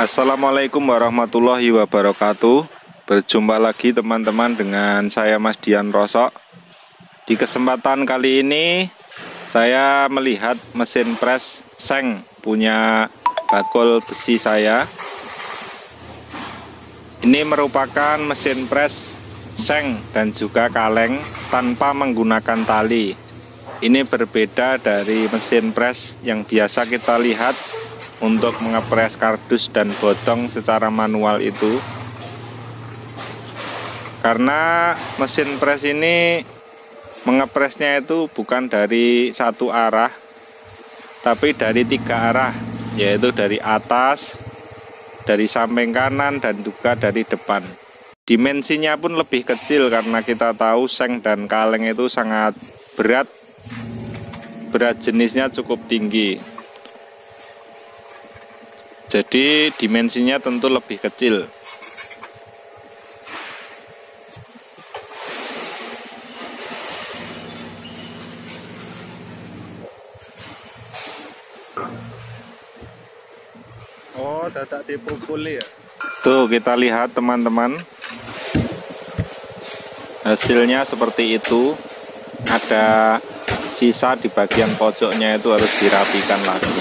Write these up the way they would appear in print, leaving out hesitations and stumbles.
Assalamualaikum warahmatullahi wabarakatuh. Berjumpa lagi teman-teman dengan saya Mas Dian Rosok. Di kesempatan kali ini saya melihat mesin pres seng punya bakul besi saya. Ini merupakan mesin pres seng dan juga kaleng tanpa menggunakan tali. Ini berbeda dari mesin pres yang biasa kita lihat untuk mengepres kardus dan botong secara manual itu. Karena mesin pres ini mengepresnya itu bukan dari satu arah, tapi dari tiga arah, yaitu dari atas, dari samping kanan, dan juga dari depan. Dimensinya pun lebih kecil karena kita tahu seng dan kaleng itu sangat berat jenisnya cukup tinggi. Jadi dimensinya tentu lebih kecil. Oh, dadak dipukul ya. Tuh, kita lihat teman-teman. Hasilnya seperti itu. Ada sisa di bagian pojoknya, itu harus dirapikan lagi.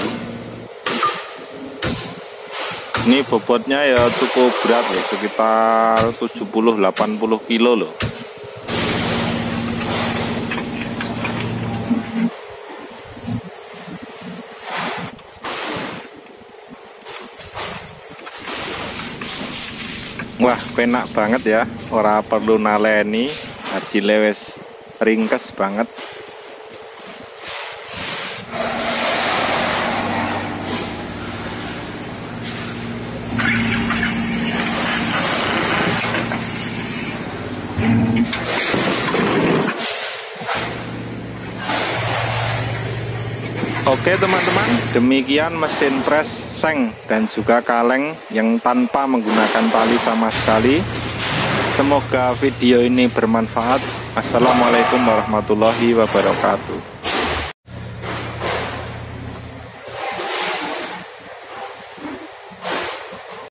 Ini bobotnya ya cukup berat loh, sekitar 70-80 kilo loh. Wah, penak banget ya, ora perlu naleni, hasilnya wes ringkes banget. Oke teman-teman, demikian mesin pres seng dan juga kaleng yang tanpa menggunakan tali sama sekali. Semoga video ini bermanfaat. Assalamualaikum warahmatullahi wabarakatuh.